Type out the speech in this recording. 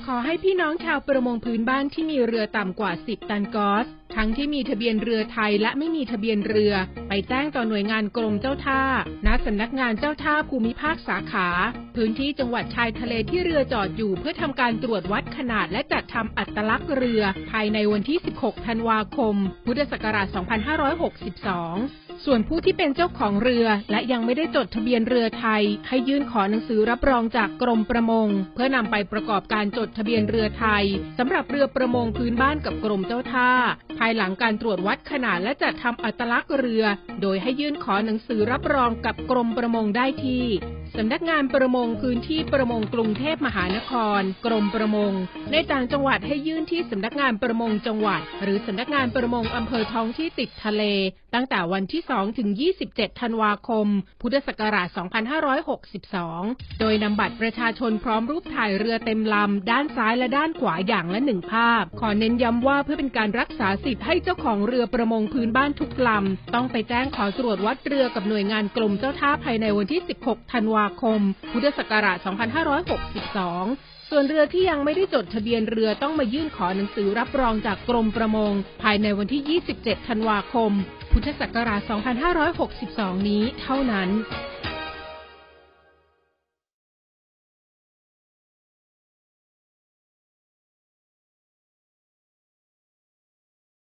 ขอให้พี่น้องชาวประมงพื้นบ้านที่มีเรือต่ำกว่า10ตันกอสทั้งที่มีทะเบียนเรือไทยและไม่มีทะเบียนเรือไปแจ้งต่อหน่วยงานกรมเจ้าท่าณสำนักงานเจ้าท่าภูมิภาคสาขาพื้นที่จังหวัดชายทะเลที่เรือจอดอยู่เพื่อทำการตรวจวัดขนาดและจัดทำอัตลักษณ์เรือภายในวันที่16ธันวาคมพุทธศักราช2562ส่วนผู้ที่เป็นเจ้าของเรือและยังไม่ได้จดทะเบียนเรือไทยให้ยื่นขอหนังสือรับรองจากกรมประมงเพื่อนำไปประกอบการจดทะเบียนเรือไทยสำหรับเรือประมงพื้นบ้านกับกรมเจ้าท่าภายหลังการตรวจวัดขนาดและจัดทำอัตลักษณ์เรือโดยให้ยื่นขอหนังสือรับรองกับกรมประมงได้ที่สำนักงานประมงพื้นที่ประมงกรุงเทพมหานครกรมประมงในต่างจังหวัดให้ยื่นที่สำนักงานประมงจังหวัดหรือสำนักงานประมงอำเภอท้องที่ติดทะเลตั้งแต่วันที่2ถึง27ธันวาคมพุทธศักราช2562โดยนำบัตรประชาชนพร้อมรูปถ่ายเรือเต็มลำด้านซ้ายและด้านขวาอย่างละ1ภาพขอเน้นย้ำว่าเพื่อเป็นการรักษาสิทธิ์ให้เจ้าของเรือประมงพื้นบ้านทุกลำต้องไปแจ้งขอตรวจวัดเรือกับหน่วยงานกรมเจ้าท่าภายในวันที่16ธันวาคมพุทธศักราช2562ส่วนเรือที่ยังไม่ได้จดทะเบียนเรือต้องมายื่นขอหนังสือรับรองจากกรมประมงภายในวันที่27ธันวาคมพุทธศักราช2562นี้เท่านั้น